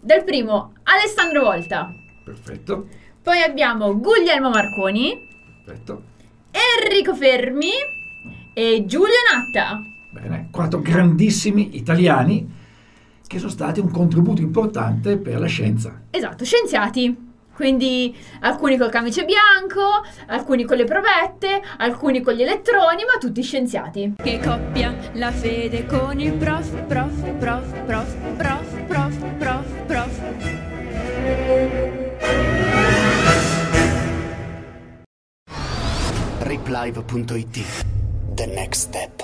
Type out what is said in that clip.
Del primo Alessandro Volta. Perfetto. Poi abbiamo Guglielmo Marconi, Perfetto. Enrico Fermi e Giulio Natta. Bene, 4 grandissimi italiani che sono stati un contributo importante per la scienza. Esatto, scienziati. Quindi alcuni col camice bianco, alcuni con le provette, alcuni con gli elettroni, ma tutti scienziati. Che coppia la fede con il prof. Riplive.it. The next step.